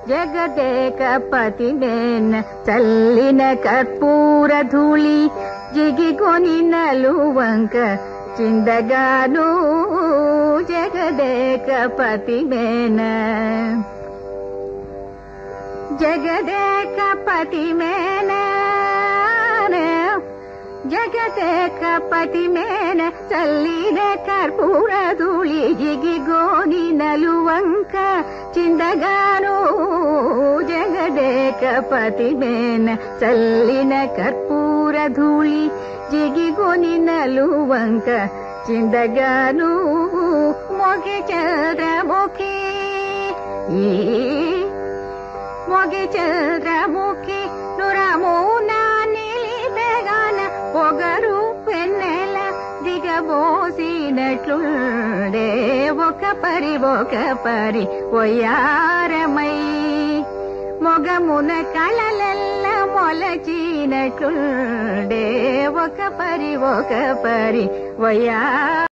జగదేకపతి మేన చల్లిన కర్పూర ధూళి జిగిగొని నలువంక చిందగాను జగదేకపతి మేన జగదేకపతి మేన జగదేకపతి మేన చల్లిన కర్పూర ధూళి జిగిగోని నలువంక చిందగాను జగదేకపతి మేన చల్లిన కర్పూర ధూళి జిగిగొని నలువంక చిందగాను మొగి చంద్రముఖి మొగి చంద్రముఖి నురమునా నిలిపెగాన పొగరు పెన్నెల దిగబోసినట్లుండే ఒక పరి ఒయ్యారమై మొగమున కళలెల్ల మొలచినట్లుండే ఒక పరి ఒయ్యా